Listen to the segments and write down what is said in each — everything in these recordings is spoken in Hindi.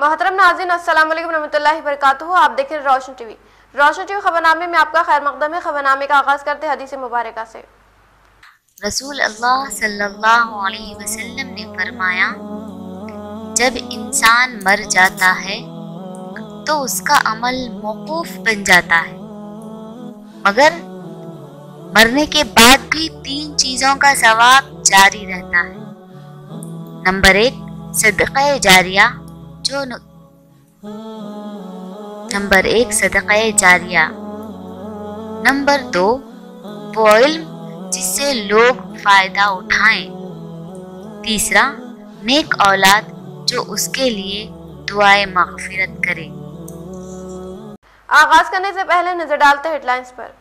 मोहतरम नाज़रीन, अस्सलाम वालेकुम रहमतुल्लाहि व बरकातुहू। आप देख रहे हैं रोशन टीवी। रोशन टीवी खबरनामे में आपका खैर मकदम है। खबरनामे का आगाज करते हैं हदीस मुबारका से। रसूल अल्लाह सल्लल्लाहु अलैहि वसल्लम ने फरमाया, जब इंसान मर जाता है तो उसका अमल मौकूफ बन जाता है, मगर मरने के बाद भी 3 चीजों का सवाब जारी रहता है। नंबर 1, सदक़ा जारिया नंबर 2, वो इल्म जिससे लोग फायदा उठाएं। तीसरा, नेक औलाद जो उसके लिए दुआए मग़फ़िरत करे। आगाज करने से पहले नजर डालते हैं हेडलाइंस पर।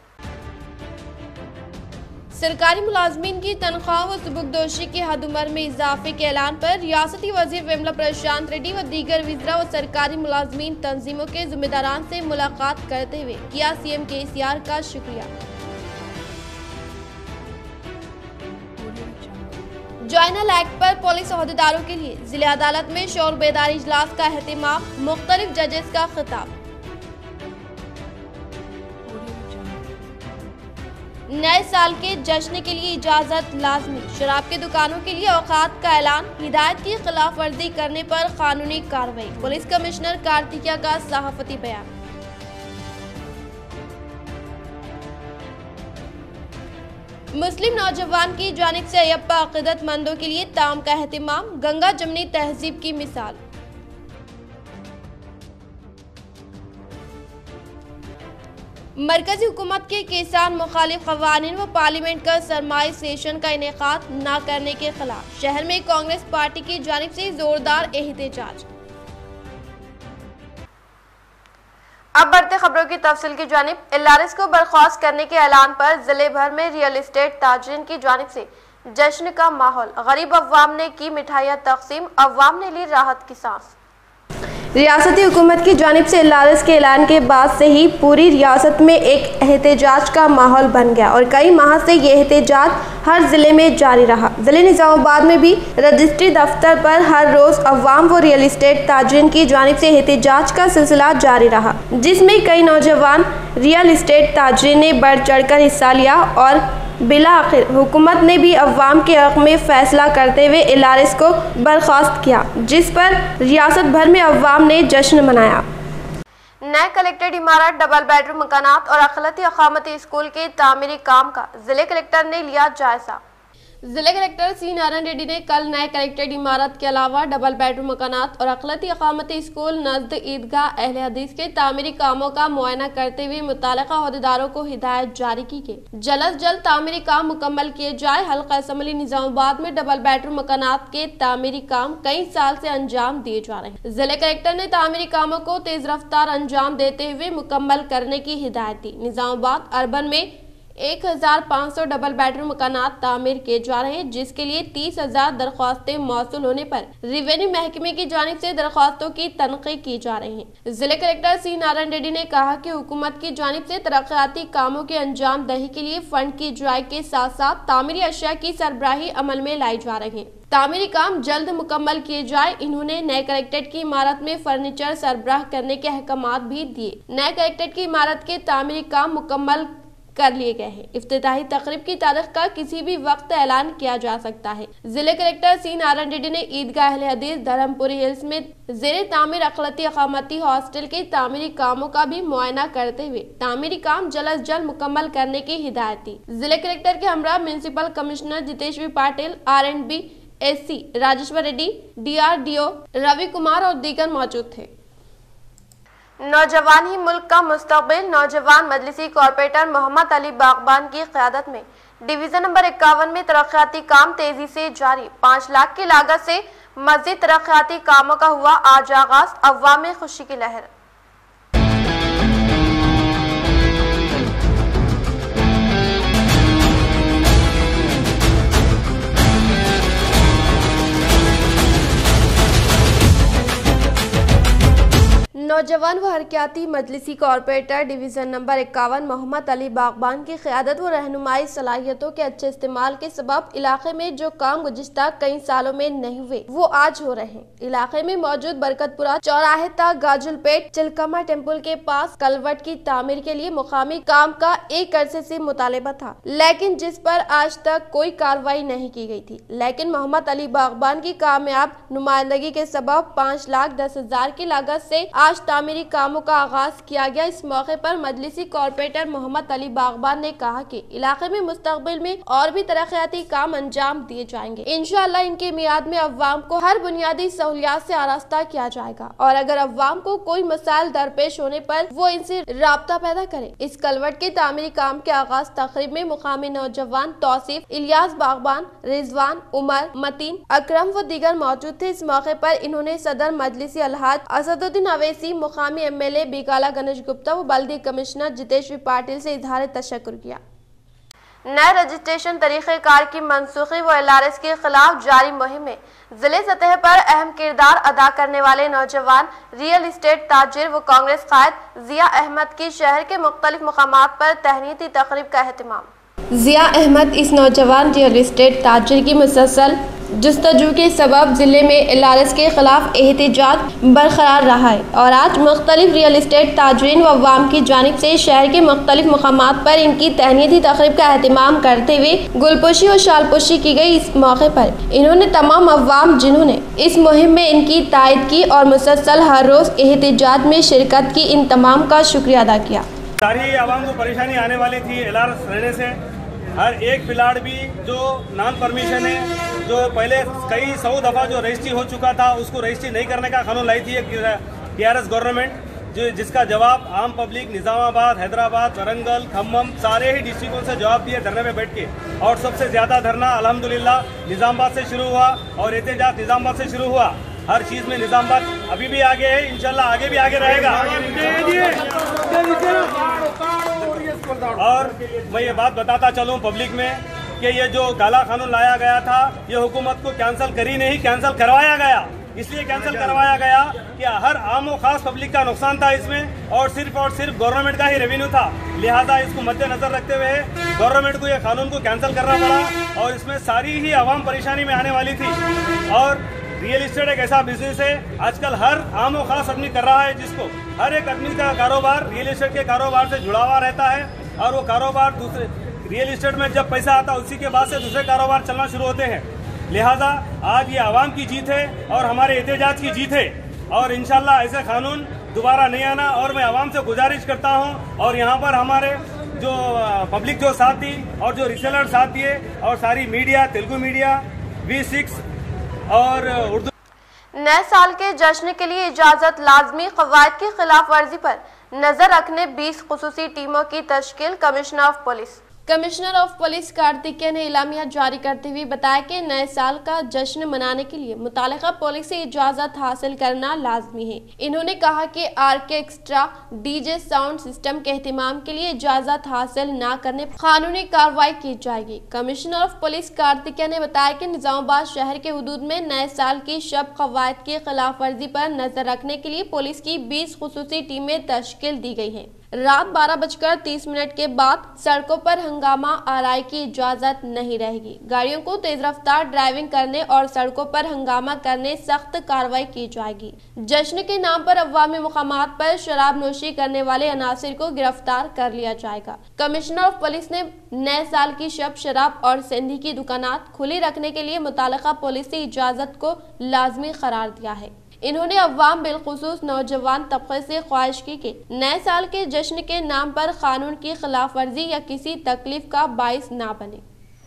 सरकारी मुलाजमीन की तनख्वाह व सुबुकदोशी की हद उम्र में इजाफे के ऐलान पर रियासती वजीर वेमला प्रशांत रेड्डी व दीगर विज़रा व सरकारी मुलाजमीन तंजीमों के जिम्मेदारान से मुलाकात करते हुए किया सीएम KCR का शुक्रिया। ज्वाइनल एक्ट पर पुलिस ओहदेदारों के लिए जिला अदालत में शौर बेदारी इजलास का एहतिमाम, मुख्तलिफ जजेस का खिताब। नए साल के जश्न के लिए इजाजत लाजमी, शराब की दुकानों के लिए औकात का ऐलान, हिदायत की खिलाफ वर्जी करने पर कानूनी कार्रवाई। पुलिस कमिश्नर कार्तिकिया का सहाफती बयान। मुस्लिम नौजवान की जानिब से अय्यप्पा अक़ीदतमंदों के लिए ताम का एहतिमाम, गंगा जमनी तहजीब की मिसाल। मरकजी हुकूमत के किसान मुखालिफ क़वानीन व पार्लियामेंट का सरमाई सेशन का इनेकाद न करने के खिलाफ शहर में कांग्रेस पार्टी की जानिब से जोरदार एहतजाज। अब बढ़ते खबरों की तफसील की जानिब। LRS को बर्खास्त करने के ऐलान पर जिले भर में रियल एस्टेट ताजरीन की जानिब से जश्न का माहौल। गरीब अवाम ने की मिठाइयाँ तकसीम, अवाम ने ली राहत की सांस। रियासती हुकूमत की जानिब से LRS के ऐलान के बाद से ही पूरी रियासत में एक एहतजाज का माहौल बन गया और कई माह से ये एहतजाज हर ज़िले में जारी रहा। ज़िले निज़ामाबाद में भी रजिस्ट्री दफ्तर पर हर रोज़ अवाम व रियल एस्टेट ताजरीन की जानिब से एहतजाज का सिलसिला जारी रहा, जिसमें कई नौजवान रियल एस्टेट ताजरीन ने बढ़ चढ़ कर हिस्सा लिया और बिला आखिर हुकूमत ने भी अवाम के हक़ में फ़ैसला करते हुए LRS को बर्खास्त किया, जिस पर रियासत भर में अवाम ने जश्न मनाया। नए कलेक्टेड इमारत, डबल बेडरूम मकानात और अक़लती अक़ामती स्कूल के तामीरी काम का जिले कलेक्टर ने लिया जायजा। जिले कलेक्टर C नारायण रेड्डी ने कल नए कलेक्टेड इमारत के अलावा डबल बेडरूम मकानात और अक़लती अक़ामती स्कूल नज़द ईदगाह अहले हदीस के तामीरी कामों का मुआयना करते हुए मुतालिका ओहदेदारों को हिदायत जारी की कि जल्द अज जल्द तामीरी काम मुकम्मल किए जाए। हल्का असम्बली निज़ामाबाद में डबल बेडरूम मकानात के तामीरी काम कई साल से अंजाम दिए जा रहे हैं। जिले कलेक्टर ने तामीरी कामों को तेज रफ्तार अंजाम देते हुए मुकम्मल करने की हिदायत दी। निज़ामाबाद अर्बन में 1500 डबल बेडरूम मकानात तामीर किए जा रहे हैं, जिसके लिए 30,000 दरख्वास्तें मौसूल होने पर रेवेन्यू महकमे की जानिब से दरख्वास्तों की तनक़ीद की जा रही है। जिले कलेक्टर C नारायण रेड्डी ने कहा कि हुकूमत की जानिब से तरक्याती कामों के अंजाम दही के लिए फंड की ड्राइव के साथ साथ तामीरी अशिया की सरबराही अमल में लाई जा रही है। तामीरी काम जल्द मुकम्मल किए जाए। इन्होंने नए कलेक्टेड की इमारत में फर्नीचर सरबराह करने के अहकामात भी दिए। नए कलेक्टेड की इमारत के तामीरी काम मुकम्मल कर लिए गए हैं। इफ्तिताही तकरीब की तारीख का किसी भी वक्त ऐलान किया जा सकता है। जिले कलेक्टर C नारायण रेड्डी ने ईदगाह अहले हदीस धर्मपुरी हिल्स में ज़ेरे तामीर अक़लती अक़ामती हॉस्टल के तामीरी कामों का भी मुआयना करते हुए तामीरी काम जल्द अज जल्द मुकम्मल करने की हिदायत दी। जिले कलेक्टर के हमरा municipal commissioner Jiteshwari Patil, R&B SC Rajeshwar Reddy, DRDO Ravi Kumar और दीगर मौजूद थे। नौजवान ही मुल्क का मुस्तकबिल। नौजवान मजलिसी कॉरपोरेटर मोहम्मद अली बागबान की क़यादत में डिवीज़न नंबर 51 में तरक्याती काम तेजी से जारी। 5 लाख की लागत से मज़ीद तरक्याती कामों का हुआ आज आगाज। अवाम में खुशी की लहर। नौजवान व हरकियाती मजलिसी corporator division number 51 Mohammed Ali Bagban की क़यादत व रहनुमाई सलाहियतों के अच्छे इस्तेमाल के सबब इलाके में जो काम गुज़िश्ता कई सालों में नहीं हुए वो आज हो रहे हैं। इलाके में मौजूद बरकतपुरा चौराहे तक गाजुलपेट चिलकमा टेम्पल के पास कलवट की तामीर के लिए मुकामी काम का एक अरसे से मुतालबा था, लेकिन जिस पर आज तक कोई कार्रवाई नहीं की गई थी। लेकिन मोहम्मद अली बागबान की कामयाब नुमाइंदगी के सबब 5,10,000 की लागत से आज तामीरी कामों का आगाज किया गया। इस मौके पर मजलिसी कॉरपोरेटर मोहम्मद अली बागबान ने कहा कि इलाके में मुस्तकबिल में और भी तरक्याती काम अंजाम दिए जाएंगे। इंशाअल्लाह इनके मियाद में अवाम को हर बुनियादी सहूलियात से आरास्ता किया जाएगा और अगर अवाम को कोई मसाइल दरपेश होने पर वो इनसे राब्ता पैदा करे। इस कलवट के तामीरी काम के आगाज तकरीब में मुकामी नौजवान तौसीफ, इलियास बागबान, रिजवान, उमर, मतीन, अकरम व दीगर मौजूद थे। इस मौके पर इन्होंने सदर मजलिसी अलहाज असदुद्दीन अवैसी, मुकामी MLA बिकाला गणेश गुप्ता व बल्दी कमिश्नर जितेश पाटिल से इजहार तशक्कुर किया। नए रजिस्ट्रेशन तरीक़ेकार की मनसूखी व LRS के खिलाफ जारी मुहिम में जिले सतह पर अहम किरदार अदा करने वाले नौजवान रियल इस्टेट ताजिर व कांग्रेस कायद जिया अहमद की शहर के मुख्तलिफ मकामात पर तहनीती तकरीब का एहतमाम। जिया अहमद इस नौजवान रियल इस्टेट ताजिर की मुसलसल जुस्तजू के सबब जिले में LRS के खिलाफ एहतजाज बरकरार रहा है और आज मुख्तलिफ रियल इस्टेट ताजरीन व अवाम की जानिब से शहर के मुख्तलिफ मकामात पर इनकी तहनीती तकरीब का एहतमाम करते हुए गुलपोशी और शालपोशी की गई। इस मौके पर इन्होंने तमाम अवाम जिन्होंने इस मुहिम में इनकी तायद की और मुसलसल हर रोज एहतजाज में शिरकत की, इन तमाम का शुक्रिया अदा किया। सारी आवाम को परेशानी आने वाली थी LRS रहने से। हर एक प्लाट भी जो नॉन परमिशन है, जो पहले कई 100 दफ़ा जो रजिस्ट्री हो चुका था उसको रजिस्ट्री नहीं करने का कानून लाई थी TRS गवर्नमेंट, जो जिसका जवाब आम पब्लिक निज़ामाबाद, हैदराबाद, वरंगल, खम्मम सारे ही डिस्ट्रिक्टों से जवाब दिए धरने में बैठ के। और सबसे ज़्यादा धरना अल्हम्दुलिल्लाह निज़ामाबाद से शुरू हुआ और एहतजाज निज़ामाबाद से शुरू हुआ। हर चीज़ में निज़ामाबाद अभी भी आगे है, इंशाल्लाह आगे भी आगे रहेगा। और मैं ये बात बताता चलूँ पब्लिक में कि ये जो काला कानून लाया गया था ये हुकूमत को कैंसिल करी नहीं, कैंसिल करवाया गया। इसलिए कैंसिल करवाया गया कि हर आम और खास पब्लिक का नुकसान था इसमें और सिर्फ गवर्नमेंट का ही रेवेन्यू था। लिहाजा इसको मद्देनजर रखते हुए गवर्नमेंट को ये कानून को कैंसिल करना पड़ा और इसमें सारी ही आवाम परेशानी में आने वाली थी। और रियल इस्टेट एक ऐसा बिजनेस है आजकल हर आम और खास आदमी कर रहा है, जिसको हर एक आदमी का कारोबार रियल इस्टेट के कारोबार से जुड़ा हुआ रहता है और वो कारोबार दूसरे रियल इस्टेट में जब पैसा आता है उसी के बाद से दूसरे कारोबार चलना शुरू होते हैं। लिहाजा आज ये आवाम की जीत है और हमारे एहतजाज की जीत है और इंशाल्लाह ऐसे कानून दोबारा नहीं आना। और मैं आवाम से गुजारिश करता हूँ और यहाँ पर हमारे जो पब्लिक जो साथ दी और जो रिसेलर साथ दिए और सारी मीडिया, तेलुगु मीडिया, V6 और उर्दू। नए साल के जश्न के लिए इजाजत लाजमी, कवायद की खिलाफ वर्जी पर नजर रखने 20 खुसूसी टीमों की तश्कील। कमिश्नर ऑफ पुलिस कार्तिकेय ने इलामिया जारी करते हुए बताया कि नए साल का जश्न मनाने के लिए मुतालिका पुलिस से इजाजत हासिल करना लाजमी है। इन्होंने कहा कि ऑर्केस्ट्रा, DJ साउंड सिस्टम के एहतमाम के लिए इजाजत हासिल न करने पर कानूनी कार्रवाई की जाएगी। कमिश्नर ऑफ पुलिस कार्तिकेय ने बताया कि निजामाबाद शहर के हुदूद में नए साल की शब कवायद की खिलाफ वर्जी पर नजर रखने के लिए पुलिस की 20 खुसूसी टीमें तश्कील दी गई हैं। रात 12:30 के बाद सड़कों पर हंगामा आराई की इजाजत नहीं रहेगी। गाड़ियों को तेज रफ्तार ड्राइविंग करने और सड़कों पर हंगामा करने सख्त कार्रवाई की जाएगी। जश्न के नाम पर अवामी मुकामात पर शराब नोशी करने वाले अनासिर को गिरफ्तार कर लिया जाएगा। कमिश्नर ऑफ पुलिस ने नए साल की शब शराब और सेंधी की दुकानात खुली रखने के लिए मुतालिका पुलिस से इजाजत को लाजमी करार दिया है। इन्होंने अवाम बिलखुसूस नौजवान तबके से ख्वाहिश की कि नए साल के जश्न के नाम पर कानून की खिलाफ वर्जी या किसी तकलीफ का बाइस ना बने।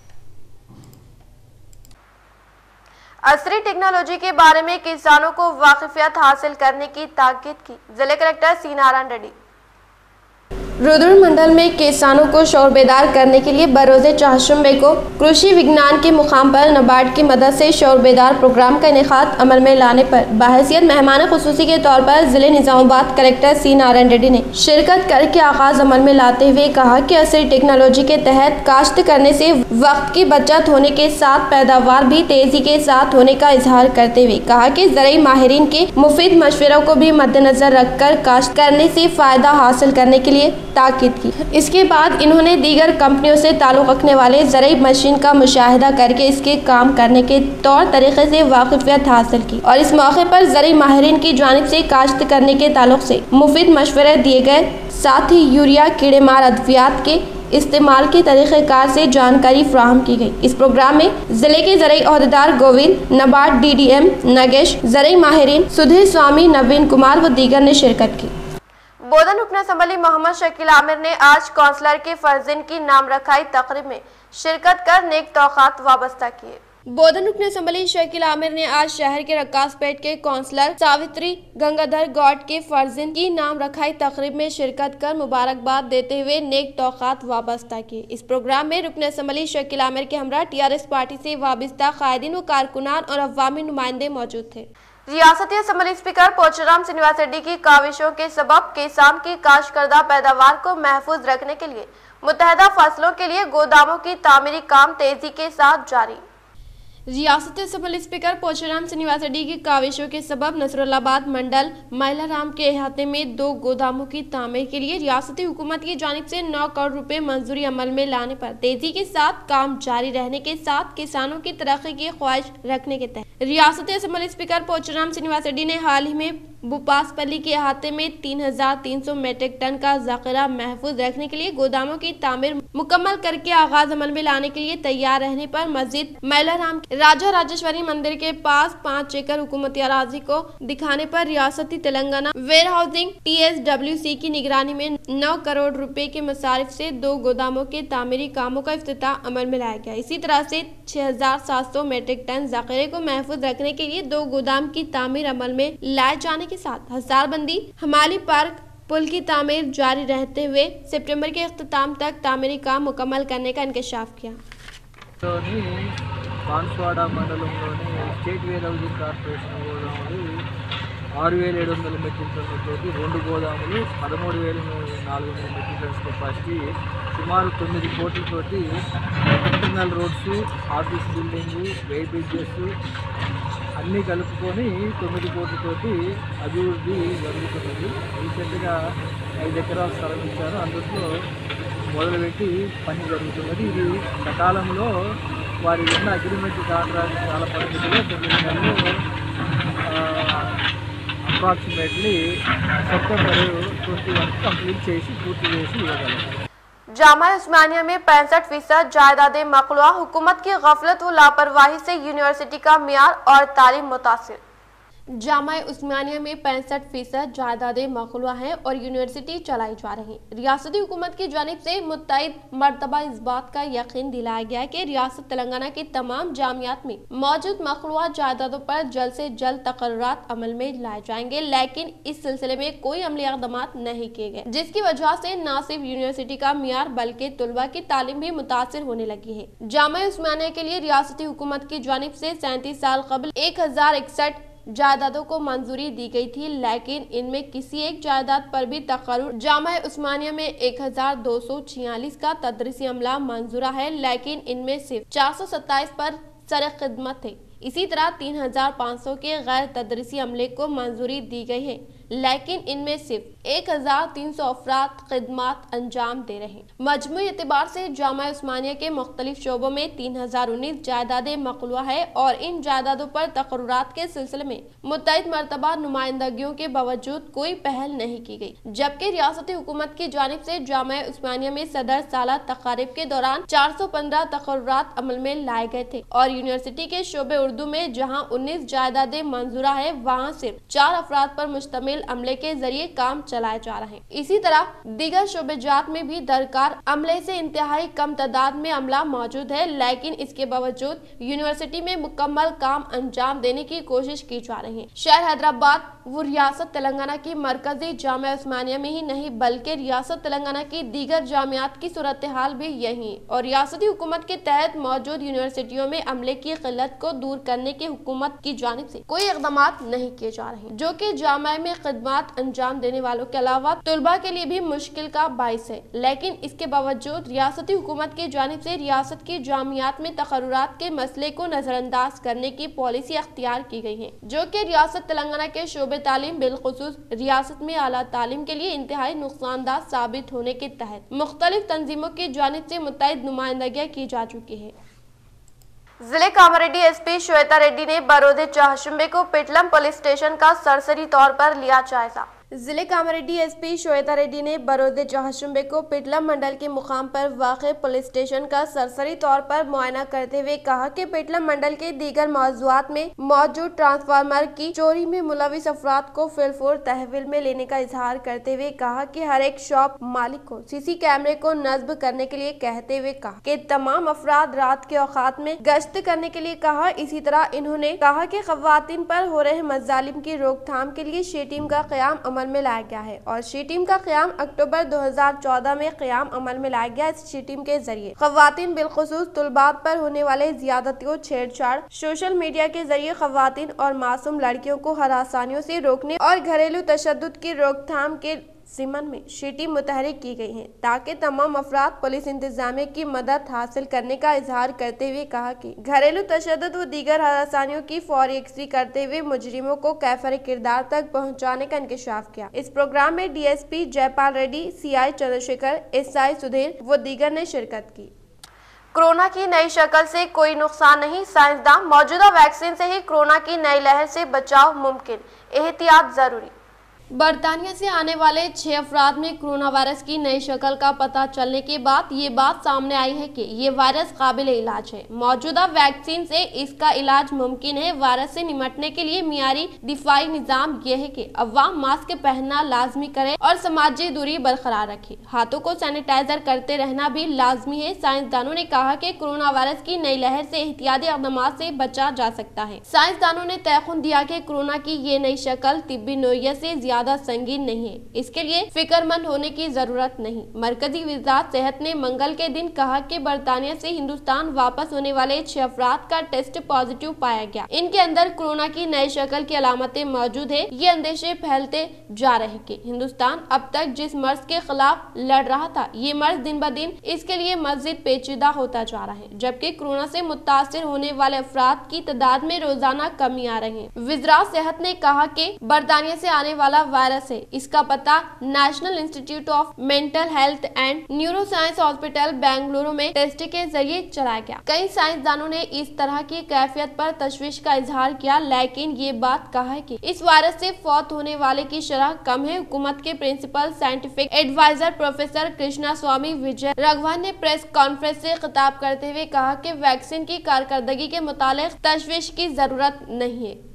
असरी टेक्नोलॉजी के बारे में किसानों को वाकिफियत हासिल करने की ताकीद की जिले कलेक्टर सी नारायण रेड्डी। रुद्र मंडल में किसानों को शोरबेदार करने के लिए बरोज़े चहारशंबे को कृषि विज्ञान के मुकाम पर नाबार्ड की मदद से शोरबेदार प्रोग्राम का इनेकाद अमल में लाने पर बहैसियत मेहमान खुसूसी के तौर पर जिले निजामाबाद कलेक्टर सी नारायण रेड्डी ने शिरकत करके आगाज अमल में लाते हुए कहा कि असरी टेक्नोलॉजी के तहत काश्त करने से वक्त की बचत होने के साथ पैदावार भी तेजी के साथ होने का इजहार करते हुए कहा कि ज़राई माहिरीन के मुफीद मशवरों को भी मद्देनजर रखकर काश्त करने से फायदा हासिल करने के लिए ताकीद की। इसके बाद इन्होंने दीगर कंपनियों से ताल्लुक़ रखने वाले ज़राई मशीन का मुशाहिदा करके इसके काम करने के तौर तरीक़े से वाकिफियत हासिल की और इस मौके पर ज़राई माहिरीन की जानिब से काश्त करने के ताल्लुक़ से मुफीद मशवरे दिए गए। साथ ही यूरिया कीड़ेमार अद्वियात के इस्तेमाल के तरीक़ेकार से जानकारी फ्राहम की गई। इस प्रोग्राम में जिले के ज़राई अहदेदार गोविंद, नाबार्ड DDM नगेश, ज़राई माहिरीन सुधीर स्वामी, नवीन कुमार व दीगर ने शिरकत की। बोधन रुकन असम्बली मोहम्मद शकील आमिर ने आज कौंसलर के फर्जिन की नाम रखाई तकरीब में शिरकत कर नेक तौक़ात वाबस्ता किए। बोधन रुकन असम्बली शकील आमिर ने आज शहर के रक्कासपेट के कौंसलर सावित्री गंगाधर गौड़ के फर्जिन की नाम रखाई तकरीब में शिरकत कर मुबारकबाद देते हुए नेक तौक़ात वाबस्ता किए। इस प्रोग्राम में रुकन असम्बली शकील आमिर के हमरा TRS पार्टी से वाबस्ता कायदीन व कारकुनान और अवामी नुमाइंदे मौजूद थे। रियासती असम्बली स्पीकर पोचराम श्रीनिवास रेड्डी की काविशों के सबब किसान की काश्त करदा पैदावार को महफूज रखने के लिए मुतहदा फसलों के लिए गोदामों की तामीरी काम तेजी के साथ जारी। रियासती असम्बली स्पीकर पोचराम श्रीनिवास रेड्डी की काविशों के सबब नसरुल्लाबाद मंडल मैलाराम के अहाते में 2 गोदामों की तामीर के लिए रियासती हुकूमत की जानिब से 9 करोड़ रुपए मंजूरी अमल में लाने पर तेजी के साथ काम जारी रहने के साथ किसानों की तरक्की की ख्वाहिश रखने के तहत रियासती असम्बली स्पीकर पोचराम श्रीनिवास रेड्डी ने हाल ही में बुपासपल्ली के अहाते में 3300 मीट्रिक टन का ज़ख़ीरा महफूज रखने के लिए गोदामों की तामीर मुकम्मल करके आगाज अमल में लाने के लिए तैयार रहने पर मस्जिद मैलाराम राजा राजेश्वरी मंदिर के पास 5 एकड़ हुकूमती अराजी को दिखाने पर रियासती तेलंगाना वेयर हाउसिंग TSWC की निगरानी में 9 करोड़ रुपए के मसारिफ से 2 गोदामों के तामीरी कामों का इफ्तिताह अमल में लाया गया। इसी तरह से 6700 मीट्रिक टन ज़ख़ीरे को महफूज रखने के लिए 2 गोदाम की तामीर अमल में लाए जाने के साथ हजारबंदी हमाली पार्क पुल की तामीर जारी रहते हुए सितंबर के अख्ताम तक तामीरी काम मुकम्मल करने का इंकशाफ किया। बांसवाड़ा మండలంలోని స్టేట్ వేర్ హౌసింగ్ కార్పొరేషన్ గోదాములు 6700 మెట్రిక్ టన్నులతోటి 2 గోదాములు 13400 మెట్రిక్ టన్స్ కెపాసిటీ సుమారు 9 కోట్లతోటి internal roads, office building, weight bridges అన్నీ కలుపుకొని 9 కోట్లతోటి అభివృద్ధి జరుగుతున్నది. రీసెంట్గా 5 ఎకరాల స్థలం ఇచ్చారు, అందులో మొదలుపెట్టి పని జరుగుతున్నది. ఇది సకాలంలో వారి ఉన్న అగ్రిమెంట్ కాంట్రాక్ట్ చాలా పరిస్థితుల్లో 9 నెలలు అప్రాక్సిమేట్లీ సెప్టెంబర్ 21 కంప్లీట్ చేసి పూర్తి చేసి ఇవ్వగలరు। जामा उस्मानिया में 65% जायदादें मखलूआ, हुकूमत की गफलत व लापरवाही से यूनिवर्सिटी का मियार और तालीम मुतासिर। जामा उस्मानिया में 65% जायदादें मखलूआ हैं और यूनिवर्सिटी चलाई जा रही हैं। रियासती हुकूमत की जानिब से मुत्तईद मरतबा इस बात का यकीन दिलाया गया कि रियासत तेलंगाना की तमाम जामियात में मौजूद मखलूआ जायदादों पर जल्द से जल्द तकर्रात अमल में लाए जाएंगे, लेकिन इस सिलसिले में कोई अमली इक़दामात नहीं किए गए, जिसकी वजह से न सिर्फ यूनिवर्सिटी का मियार बल्कि तुलबा की तालीम भी मुतासिर होने लगी है। जामा उस्मानिया के लिए रियासती हुकूमत की जानिब से 37 साल कबल 1061 जायदादों को मंजूरी दी गई थी, लेकिन इनमें किसी एक जायदाद पर भी तकर्रुर जामा उस्मानिया में 1246 का तदरीसी अमला मंजूरा है, लेकिन इनमें सिर्फ 427 पर सर खिदमत थे। इसी तरह 3500 के गैर तदरीसी अमले को मंजूरी दी गई है, लेकिन इनमें सिर्फ 1300 अफराद खिदमत अंजाम दे रहे हैं। मजमूई एतबार से जामा उस्मानिया के मुख्तलिफ शोबों में 3019 जायदादें मखलूआ है और इन जायदादों पर तकर्रुरात के सिलसिले में मुत्तईद मरतबा नुमाइंदगियों के बावजूद कोई पहल नहीं की गई, जबकि रियासती हुकूमत की जानिब से जामा उस्मानिया में सदर साला तकारीब के दौरान 415 तकर्रुरात अमल में लाए गए थे और यूनिवर्सिटी के शोबे उर्दू में जहाँ 19 जायदादें मंजूरा है, वहाँ सिर्फ 4 अफराद पर मुश्तमिल तहवील अमले के जरिए काम चलाए जा रहे हैं। इसी तरह दीगर शोबेजात में भी दरकार अमले से इंतहाई कम तादाद में अमला मौजूद है, लेकिन इसके बावजूद यूनिवर्सिटी में मुकम्मल काम अंजाम देने की कोशिश की जा रही है। शहर हैदराबाद वो रियासत तेलंगाना की मरकजी जामिया उस्मानिया में ही नहीं बल्कि रियासत तेलंगाना की दीगर जामियात की सूरत हाल भी यही और रियासती हुकूमत के तहत मौजूद यूनिवर्सिटियों में अमले की किल्लत को दूर करने की हुकूमत की जानिब से कोई इक़दाम नहीं किए जा रहे, जो कि जामिया में खिदमत अंजाम देने वालों के अलावा तुलबा के लिए भी मुश्किल का बाइस है। लेकिन इसके बावजूद रियासती हुकूमत की जानिब से रियासत की जामियात में तकर्रुरात के मसले को नजरअंदाज करने की पॉलिसी अख्तियार की गई है, जो कि रियासत तेलंगाना के शोबे तालीम बिलखुसूस रियासत में आला तालीम के लिए इंतहाई नुकसानदाह साबित होने के तहत मुख्तलिफ तंजीमों की जानिब से मुतअद्दिद नुमाइंदगियां की जा चुकी है। जिले कामारेड्डी एसपी श्वेता रेड्डी ने बरोदे चहशुंबे को पेटलम पुलिस स्टेशन का सरसरी तौर पर लिया जायजा। जिले कामारेड्डी एसपी श्वेता रेड्डी ने बरोदे चहशुंबे को पेटलम मंडल के मुकाम पर वाक़ पुलिस स्टेशन का सरसरी तौर पर मुआयना करते हुए कहा कि पेटलम मंडल के दीगर मौज़ूआत में मौजूद ट्रांसफार्मर की चोरी में मुलविस अफराद को फिलफोर तहवील में लेने का इजहार करते हुए कहा कि हर एक शॉप मालिक को सीसी कैमरे को नस्ब करने के लिए कहते हुए कहा कि तमाम अफराद रात के औकात में गश्त करने के लिए कहा। इसी तरह इन्होंने कहा कि खवातीन पर हो रहे मजालिम की रोकथाम के लिए शी टीम का क़याम अमल में लाया गया है और शी टीम का क़याम अक्टूबर 2014 में क़याम अमल में लाया गया। इस शी टीम के जरिए खवातीन बिलखुसूस तुलबात पर होने वाले ज़्यादतियों, छेड़छाड़, सोशल मीडिया के जरिए खवातीन और मासूम लड़कियों को हरासानियों से रोकने और घरेलू तशद्दुद की रोकथाम के ज़िम्मन में शी टीम मुतहरिक की गई है, ताकि तमाम अफराद पुलिस इंतजामिया की मदद हासिल करने का इजहार करते हुए कहा कि घरेलू तशद्दुद व दीगर हरासानियों की फौरी यकसी करते हुए मुजरिमों को कैफर किरदार तक पहुँचाने का इंकशाफ किया। इस प्रोग्राम में DSP Jaipal Reddy, CI Chandrashekhar, SI Sudhir व दीगर ने शिरकत की। कोरोना की नई शक्ल से कोई नुकसान नहीं, साइंसदान मौजूदा वैक्सीन से ही कोरोना की नई लहर से बचाव मुमकिन, एहतियात जरूरी। बरतानिया से आने वाले 6 अफराद में कोरोना वायरस की नई शक्ल का पता चलने के बाद ये बात सामने आई है कि ये वायरस काबिल इलाज है। मौजूदा वैक्सीन से इसका इलाज मुमकिन है। वायरस से निपटने के लिए मियारी दिफाई निजाम ये है कि अवाम मास्क पहनना लाजमी करे और समाजी दूरी बरकरार रखे। हाथों को सैनिटाइजर करते रहना भी लाजमी है। साइंसदानों ने कहा कि कोरोना वायरस की नई लहर से एहतियाती इक़दाम से बचा जा सकता है। साइंसदानों ने तयक़ुन दिया कि कोरोना की ये नई शक्ल तिब्बी नोयत से ज्यादा संगीन नहीं है, इसके लिए फिक्रमंद होने की जरूरत नहीं। मरकजी वज़ारत सेहत ने मंगल के दिन कहा कि बरतानिया से हिंदुस्तान वापस होने वाले 6 अफराद का टेस्ट पॉजिटिव पाया गया। इनके अंदर कोरोना की नई शक्ल की अलामतें मौजूद है। ये अंदेशे फैलते जा रहे कि हिंदुस्तान अब तक जिस मर्ज के खिलाफ लड़ रहा था, ये मर्ज दिन ब दिन इसके लिए मज़ीद पेचीदा होता जा रहा है, जबकि कोरोना से मुतासिर होने वाले अफराद की तादाद में रोजाना कमी आ रही है। वज़ारत सेहत ने कहा कि बरतानिया से आने वाला वायरस है, इसका पता national institute of mental health and neuro science hospital Bengaluru में टेस्ट के जरिए चलाया गया। कई साइंसदानों ने इस तरह की कैफियत पर तशवीश का इजहार किया, लेकिन ये बात कहा है कि इस वायरस से फौत होने वाले की शरह कम है। हुकूमत के principal scientific adviser professor Krishnaswamy Vijay Raghavan ने प्रेस कॉन्फ्रेंस से खिताब करते हुए कहा कि वैक्सीन की कारकर्दगी के मुतालिक तशवीश की जरूरत नहीं है।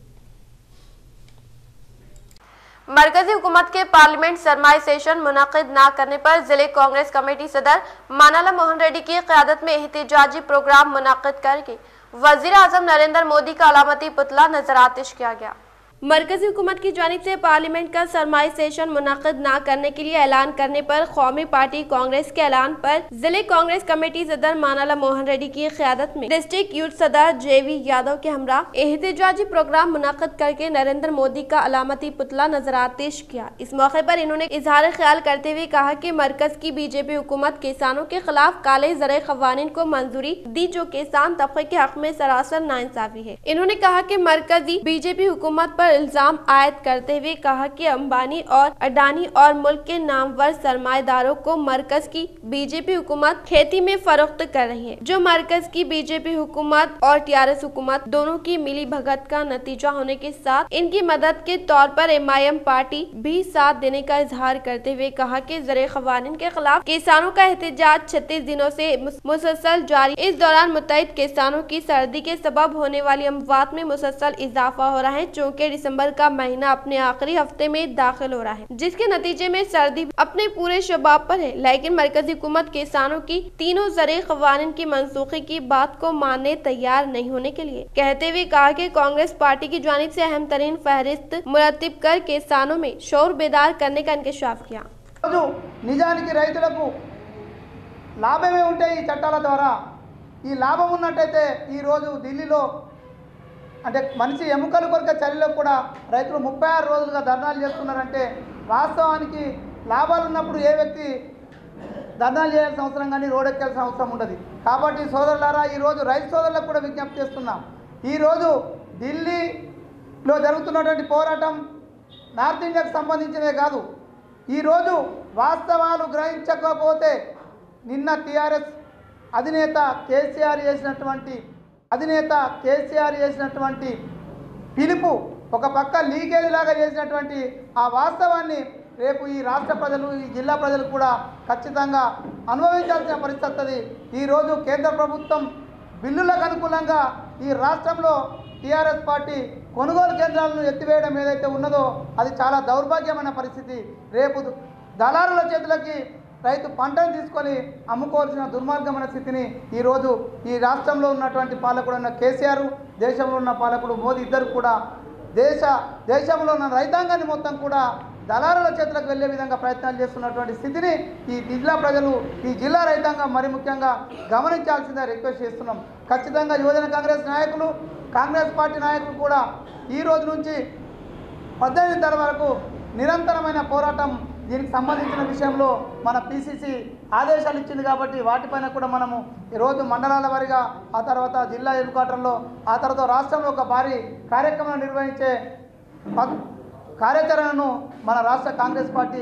मरकजी हुकूमत के पार्लियामेंट सरमाई सेशन मुनक़िद न करने पर जिले कांग्रेस कमेटी सदर मानाला मोहन रेड्डी की क़यादत में एहतिजाजी प्रोग्राम मुनक़िद करके वज़ीर आज़म नरेंद्र मोदी का अलामती पुतला नज़रातिश किया गया। मरकजी हुकूमत की जानिब से पार्लियामेंट का सरमाई सेशन मुनक़िद न करने के लिए ऐलान करने पर कौमी पार्टी कांग्रेस के ऐलान पर जिले कांग्रेस कमेटी सदर मानाला मोहन रेड्डी की क़यादत में डिस्ट्रिक्ट यूथ सदर JV यादव के हमरा एहतिजाजी प्रोग्राम मुनक़िद करके नरेंद्र मोदी का अलामती पुतला नजरातिश किया। इस मौके पर इन्होंने इजहार ख्याल करते हुए कहा कि मरकज की BJP हुकूमत किसानों के खिलाफ काले ज़रे क़वानीन को मंजूरी दी, जो किसान तबके के हक में सरासर नाइंसाफी है। इन्होंने कहा कि मरकजी BJP हुकूमत पर इल्जाम आयद करते हुए कहा कि अंबानी और अडानी और मुल्क के नामवर सरमाएदारों को मरकज की BJP हुकूमत खेती में फरोख्त कर रही है, जो मरकज की BJP हुकूमत और TRS हुकूमत दोनों की मिली भगत का नतीजा होने के साथ इनकी मदद के तौर पर MIM पार्टी भी साथ देने का इजहार करते हुए कहा कि ज़रे क़वानीन के खिलाफ किसानों का एहतजाज 36 दिनों से मुसलसल जारी। इस दौरान मुतअद्दिद किसानों की सर्दी के सबब होने वाली अमवात में मुसलसल इजाफा हो रहा है, चूँकि दिसंबर का महीना अपने आखिरी हफ्ते में दाखिल हो रहा है, जिसके नतीजे में सर्दी अपने पूरे शबाब पर है। लेकिन मरकजी हुकूमत किसानों की तीनों ज़रूरी क़वानीन की मनसूखी की बात को मानने तैयार नहीं होने के लिए कहते हुए कहा कि कांग्रेस पार्टी की जानिब से अहम तरीन फहरिस्त मुरतब कर किसानों में शौर बेदार करने का इंकशाफ किया। నిజానికి రైతులకు లాభమే ఉంటే ఈ చట్టాల ద్వారా ఈ లాభం ఉన్నట్టయితే ఈ రోజు ఢిల్లీలో అంటే మనిషి ఎముకల కొరక చలిలో కూడా రైతులు 36 రోజులుగా ధర్నాలు చేస్తున్నారంటే వాస్తవానికి లాభాలు ఉన్నప్పుడు ఏ వ్యక్తి ధర్నాలు చేయాల్సిన అవసరం కానీ రోడ్ ఎక్కాల్సిన అవసరం ఉండదు। కాబట్టి సోదరులారా ఈరోజు రైతు సోదరులకు కూడా విజ్ఞప్తి చేస్తున్నాం, ఈరోజు ఢిల్లీలో జరుగుతున్నటువంటి పోరాటం నార్త్ ఇండియాకు సంబంధించినదే కాదు। ఈరోజు వాస్తవాలు గ్రహించకపోతే నిన్న టీఆర్ఎస్ అధినేత కేసీఆర్ చేసినటువంటి పిలుపు ఒక పక్క లీగేజ్ లాగా చేసినటువంటి ఆ వాస్తవాన్ని రేపు ఈ రాష్ట్ర ప్రజలు ఈ జిల్లా ప్రజలు కూడా ఖచ్చితంగా అనుభవించాల్సిన పరిస్థితి వస్తుంది। ఈరోజు కేంద్ర ప్రభుత్వం బిల్లులకు అనుకూలంగా ఈ రాష్ట్రంలో టీఆర్ఎస్ పార్టీ కొనుగోలు కేంద్రాలను ఎత్తివేయడం ఏదైతే ఉన్నదో అది చాలా దౌర్భాగ్యమైన పరిస్థితి। రేపు దళారుల చేతులకి రైతు పంటను తీసుకొని అమ్ముకోవాల్సిన దుర్మార్గమైన స్థితిని ఈరోజు ఈ రాష్ట్రంలో ఉన్నటువంటి పాలకుడు కేసీఆర్, దేశంలో ఉన్న పాలకుడు మోదీ ఇద్దరు కూడా దేశంలో ఉన్న రైతాంగాన్ని మొత్తం కూడా దళారుల చేతులకు వెళ్ళే విధంగా ప్రయత్నాలు చేస్తున్నటువంటి స్థితిని ఈ జిల్లా ప్రజలు, ఈ జిల్లా రైతాంగం మరి ముఖ్యంగా గమనించాల్సిందిగా రిక్వెస్ట్ చేస్తున్నాం। ఖచ్చితంగా యువజన కాంగ్రెస్ నాయకులు, కాంగ్రెస్ పార్టీ నాయకులు కూడా ఈ రోజు నుంచి 18 తేదీ వరకు నిరంతరమైన పోరాటం దీనికి సంబంధించిన విషయంలో మన పిసిసి ఆదేశాలు ఇచ్చింది కాబట్టి వాటిపైన కూడా మనము ఈరోజు మండలాల వారీగా, ఆ తర్వాత జిల్లా హెడ్ క్వార్టర్లో, ఆ తర్వాత రాష్ట్రంలో ఒక భారీ కార్యక్రమం నిర్వహించే కార్యాచరణను మన రాష్ట్ర కాంగ్రెస్ పార్టీ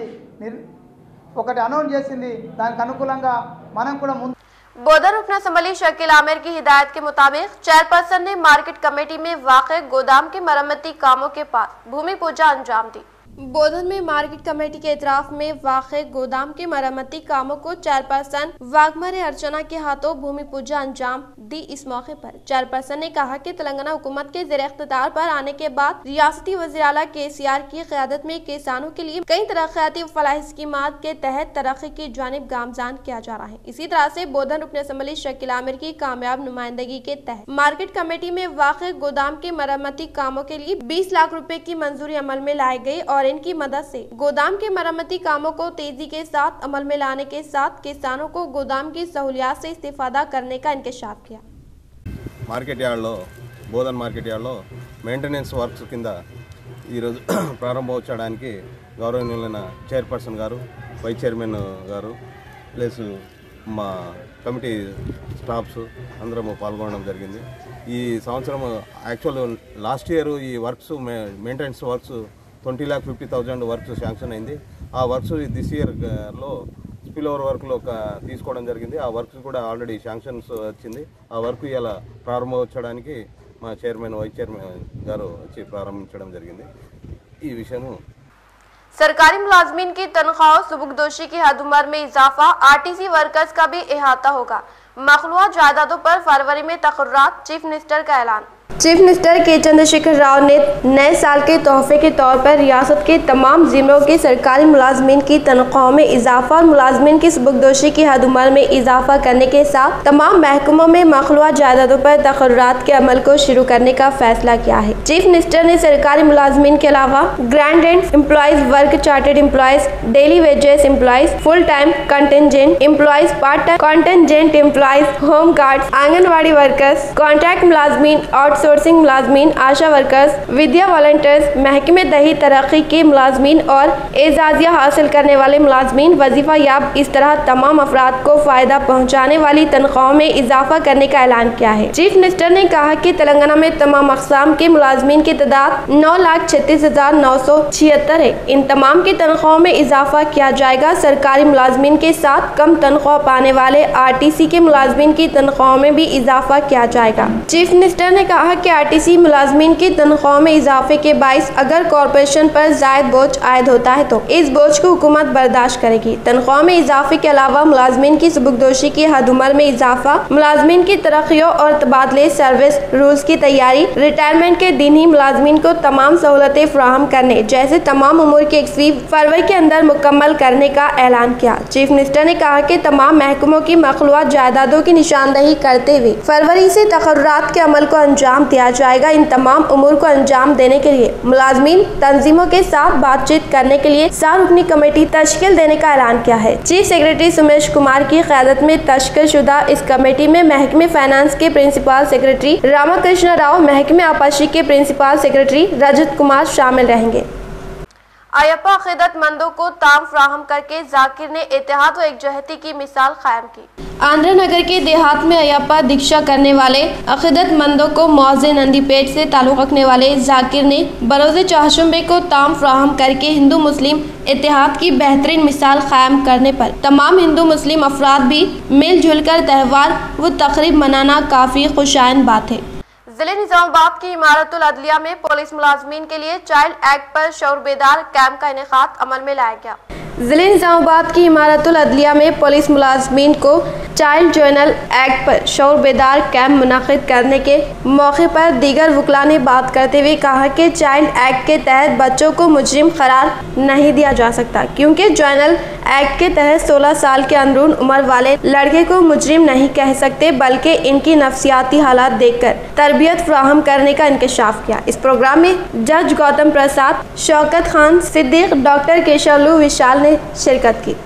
ఒకటి అనౌన్స్ చేసింది। దానికి అనుకూలంగా మనం కూడా बोधन रुकन असम्बली शकील आमिर की हिदायत के मुताबिक चेयरपर्सन ने मार्केट कमेटी में वाक़े गोदाम के मरम्मती कामों के पास भूमि पूजा अंजाम दी। बोधन में मार्केट कमेटी के इतराफ में वाक़े गोदाम के मरम्मती कामों को चेयरपर्सन वाघमरे अर्चना के हाथों भूमि पूजा अंजाम दी। इस मौके पर चेयरपर्सन ने कहा कि तेलंगाना हुकूमत के ज़ेर इख्तियार पर आने के बाद रियासती वज़ीर आला केसीआर की क़यादत में किसानों के लिए कई तरक्याती फलाही स्कीमात के तहत तरक्की की जानिब गामजान किया जा रहा है। इसी तरह से बोधन रुकन असम्बली शकील आमिर की कामयाब नुमाइंदगी के तहत मार्केट कमेटी में वाक़े गोदाम के मरम्मती कामों के लिए 20 लाख रुपए की मंजूरी अमल में लाई गई और इनकी मदद से गोदाम के मरम्मती कामों को तेजी के साथ अमल में लाने के साथ किसानों को गोदाम की सहूलियात से इस्तेफादा करने का इंकशाफ किया। మార్కెట్ యార్డ్లో బోధన్ మార్కెట్ యార్డ్లో మెయింటెనెన్స్ వర్క్స్ కింద ఈరోజు ప్రారంభోత్సవానికి గౌరవనీయులైన చైర్పర్సన్ గారు, వైస్ చైర్మన్ గారు ప్లస్ మా కమిటీ స్టాఫ్స్ అందరము పాల్గొనడం జరిగింది। ఈ సంవత్సరం యాక్చువల్ లాస్ట్ ఇయర్ ఈ works maintenance works 20,50,000 works sanction అయింది। ఆ వర్క్స్ దిస్ ఇయర్లో స్పిల్ ఓవర్ వర్క్లో తీసుకోవడం జరిగింది। ఆ వర్క్స్ కూడా ఆల్రెడీ శాంక్షన్స్ వచ్చింది। ఆ వర్క్ ఇలా ప్రారంభోత్సవానికి మా చైర్మన్, వైస్ చైర్మన్ గారు వచ్చి ప్రారంభించడం జరిగింది। ఈ విషయము सरकारी मुलाजमीन की तनख्वाहों सुबुकदोशी की हद उम्र में इजाफा, आरटीसी वर्कर्स का भी अहाता होगा। मखलूआ जायदादों पर फरवरी में तकर्रात, चीफ मिनिस्टर का ऐलान। चीफ मिनिस्टर के चंद्रशेखर राव ने नए साल के तोहफे के तौर पर रियासत के तमाम जिलों के सरकारी मुलाजमीन की तनख्वाहों में इजाफा और मुलाजमीन की सुबुकदोशी की हद उम्र में इजाफा करने के साथ तमाम महकमों में मखलूआ जायदादों पर तकर्रात के अमल को शुरू करने का फैसला किया है। चीफ मिनिस्टर ने सरकारी मुलाजमीन के अलावा graduate employees, work charged employees, daily wages employees, full time contingent employees, part time contingent employees, home guards, anganwadi workers, contract मुलाजमीन, आउटसोर्सिंग मुलाजमीन, आशा वर्कर्स, विद्या वॉलंटियर्स, महकमे दही तरक्की के मुलाजमीन और एजाजिया हासिल करने वाले मुलाजमीन, वजीफा याब, इस तरह तमाम अफराद को फायदा पहुँचाने वाली तनख्वाहों में इजाफा करने का ऐलान किया है। चीफ मिनिस्टर ने कहा कि तेलंगाना में तमाम अक़साम के मुलाजमीन की तादाद 9,36,976 है। इन तमाम की तनख्वाहों में इजाफा किया जाएगा। सरकारी मुलाजमीन के साथ कम तनख्वाह पाने वाले आरटीसी के मुलाजमीन की तनख्वाहों में भी इजाफा किया जाएगा। चीफ मिनिस्टर ने कहा कि आरटीसी मुलाजमीन की तनख्वाह में इजाफे के बाइस अगर कॉरपोरेशन पर जायद बोझ आयद होता है तो इस बोझ को हुकूमत बर्दाश्त करेगी। तनख्वाह में इजाफे के अलावा मुलाजमीन की सुबुकदोशी की हद उम्र में इजाफा, मुलाजमीन की तरक्कियों और तबादले, सर्विस रूल्स की तैयारी, रिटायरमेंट के दिन ही मुलाजमीन को तमाम सहूलतें फराहम करने जैसे तमाम उमूर की 21 फरवरी के अंदर मुकम्मल करने का ऐलान किया। चीफ मिनिस्टर ने कहा कि तमाम महकमों की मखलूआत जायदादों की निशानदही करते हुए फरवरी से तकर्रुरात के अमल को अंजाम दिया जाएगा। इन तमाम उमूर को अंजाम देने के लिए मुलाजमीन तंजीमों के साथ बातचीत करने के लिए 4 रुकनी कमेटी तश्कील देने का ऐलान किया है। चीफ सेक्रेटरी सुमेश कुमार की क़यादत में तश्कील शुदा इस कमेटी में महकमे फाइनेंस के प्रिंसिपल सेक्रेटरी रामाकृष्ण राव, महकमे आपाशी के प्रिंसिपल सेक्रेटरी रजत कुमार शामिल रहेंगे। अयप्पा अक़ीदतमंदों को ताम फ्राहम करके जाकिर ने इत्तेहाद व एकजहती की मिसाल कायम की। आंध्र नगर के देहात में अयप्पा दीक्षा करने वाले अक़ीदतमंदों को मौज़े नंदीपेट से ताल्लुक़ रखने वाले जाकिर ने बरोज़े चहारशंबे को ताम फ्राहम करके हिंदू मुस्लिम इत्तेहाद की बेहतरीन मिसाल कायम करने पर तमाम हिंदू मुस्लिम अफराद भी मिलजुल कर त्यौहार व तक़रीब मनाना काफ़ी खुशाइन बात है। जिले निजामाबाद की इमारतुल अदलिया में पुलिस मुलाजमीन के लिए चाइल्ड एक्ट पर शऊर बेदार कैंप का इनेकाद अमल में लाया गया। जिले निजामाबाद की इमारतुल अदलिया में पुलिस मुलाजमीन को चाइल्ड जुवेनाइल एक्ट पर शऊर बेदार कैंप मुनक़िद करने के मौके पर दीगर वकला ने बात करते हुए कहा कि चाइल्ड एक्ट के तहत बच्चों को मुजरिम करार नहीं दिया जा सकता, क्योंकि जुवेनाइल एक्ट के तहत 16 साल के अंदरून उम्र वाले लड़के को मुजरिम नहीं कह सकते, बल्कि इनकी नफ्सियाती हालात देखकर तरबियत फराहम करने का इंकशाफ किया। इस प्रोग्राम में जज गौतम प्रसाद, शौकत खान सिद्दीक, डॉक्टर केशवलू विशाल ने शिरकत की।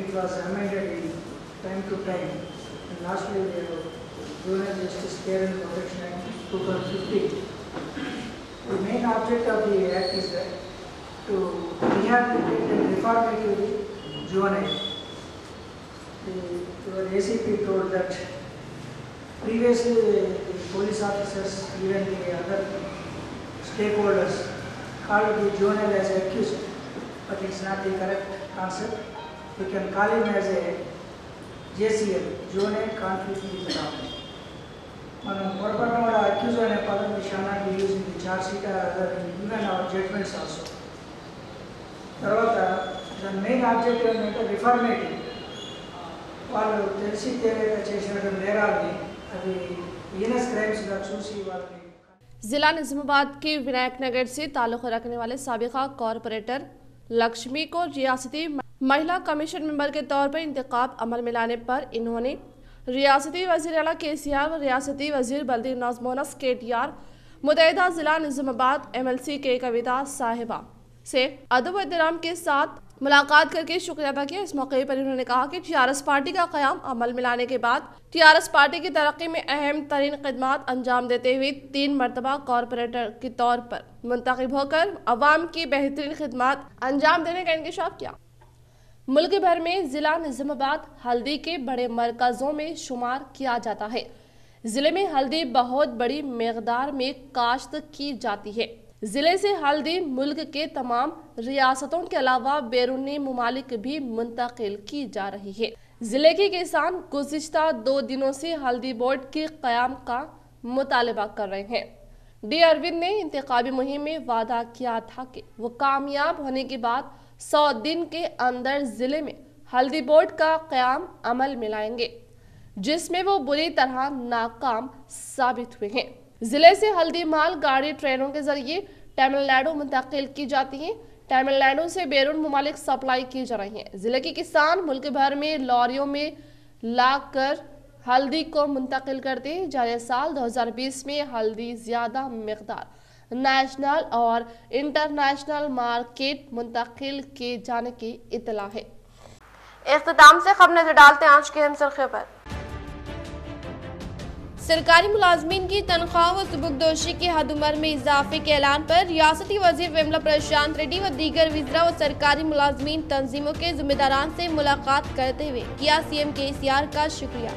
Juvenile. The ACP told that previously the police officers, even the other stakeholders, called the juvenile as accused, but it's not the correct concept. We can call him as a JCL, juvenile conflict with the law. మనం పొరపాటున కూడా అక్యూజ్ అనే పదం we shall not be using the charge sheet or other, even our judgments also. తర్వాత దాని మెయిన్ ఆబ్జెక్టివ్ ఏంటంటే రిఫార్మేటివ్. వాళ్ళు తెలిసి తెలియక చేసినటువంటి నేరాలని అది ఈనస్ క్రైమ్స్గా చూసి వాళ్ళని। जिला निजामाबाद के विनायक नगर से ताल्लुक़ रखने वाले साबिका कॉरपोरेटर लक्ष्मी को रियासती महिला कमीशन मेंबर के तौर पर इंतखाब अमल में लाने पर इन्होंने रियासती वज़ीर आला KCR व रियासती वज़ीर बल्दी नज़्म KTR मुत्तहिदा जिला निजामाबाद MLC के कविता साहिबा से अदब व एहतराम के साथ मुलाकात करके शुक्रिया अदा किया। इस मौके पर उन्होंने कहा कि TRS पार्टी का क़याम अमल में लाने के बाद TRS पार्टी की तरक्की में अहम तरीन खिदमात अंजाम देते हुए 3 मरतबा कॉरपोरेटर के तौर पर मुंतखब होकर अवाम की बेहतरीन खिदमात अंजाम देने का इंकशाफ किया। मुल्क भर में जिला निजामाबाद हल्दी के बड़े मरकज़ों में शुमार किया जाता है। जिले में हल्दी बहुत बड़ी मकदार में काश्त की जाती है। जिले से हल्दी मुल्क के तमाम रियासतों के अलावा बैरूनी मुमालिक भी मुंतकिल की जा रही है। जिले के किसान गुज़िश्ता 2 दिनों से हल्दी बोर्ड के क़याम का मुतालबा कर रहे हैं। डी अरविंद ने इंतखाबी मुहिम में वादा किया था कि वो कामयाब होने के बाद 100 दिन के अंदर जिले में हल्दी बोर्ड का क़याम अमल में लाएंगे, जिसमें वो बुरी तरह नाकाम साबित हुए हैं। जिले से हल्दी माल गाड़ी ट्रेनों के जरिए तमिलनाडु मुंतकिल की जाती है। तमिलनाडु से बैरून मुमालिक सप्लाई की जा रही है। जिले के किसान मुल्क भर में लॉरियों में लाकर हल्दी को मुंतकिल करते हैं। जारी साल 2020 में हल्दी ज़्यादा मकदार नेशनल और इंटरनेशनल मार्केट मुंतकिल किए जाने की इत्तला है। इख्तिताम से खबर नजर डालते हैं आज की अहम सुर्खियों पर। सरकारी मुलाजमीन की तनख्वाह व सुबुकदोशी की हद उम्र में इजाफे के ऐलान पर रियासती वजीर वेमला प्रशांत रेड्डी व दीगर वज़ीरा व सरकारी मुलाजमीन तंजीमों के जिम्मेदारान से मुलाकात करते हुए किया CM KCR का शुक्रिया।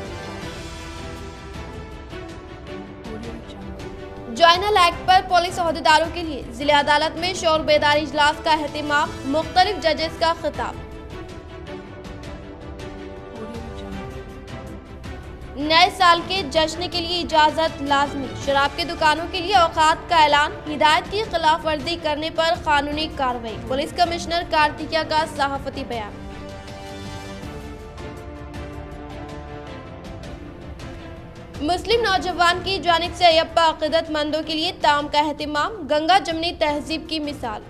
जुवेनाइल एक्ट पर पुलिस अहदेदारों के लिए जिला अदालत में शऊर बेदारी इजलास का एहतिमाम, मुख्तलिफ जजेस का खिताब। नए साल के जश्न के लिए इजाजत लाजमी, शराब की दुकानों के लिए औकात का ऐलान, हिदायत की खिलाफ वर्जी करने पर कानूनी कार्रवाई, पुलिस कमिश्नर कार्तिकिया का सहाफती बयान। मुस्लिम नौजवान की जानिब से अयप्पा अकीदतमंदों के लिए ताम का एहतिमाम, गंगा जमनी तहजीब की मिसाल।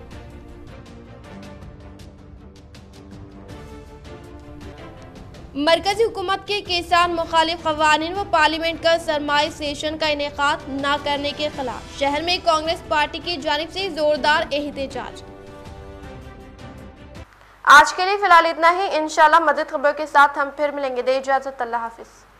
मरकजी हुकूमत के किसान मुखालिफ कवानीन व पार्लियामेंट का सरमाई सेशन का इनेकाद न करने के खिलाफ शहर में कांग्रेस पार्टी की जानिब से जोरदार एहतजाज। आज के लिए फिलहाल इतना ही। इंशाल्लाह मज़ीद खबरों के साथ हम फिर मिलेंगे। दे इजाजत, अल्लाह हाफिज।